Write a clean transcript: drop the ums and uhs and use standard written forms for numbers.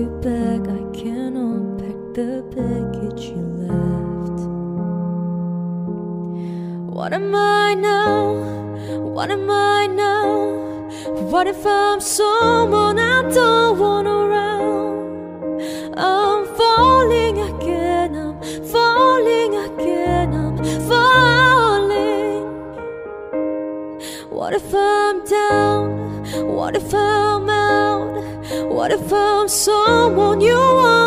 you back, I can't unpack the baggage you left. What am I now? What am I now? What if I'm someone I don't want around? I'm falling again, I'm falling again, I'm falling. What if I'm down? What if I'm out? What if I'm someone you want?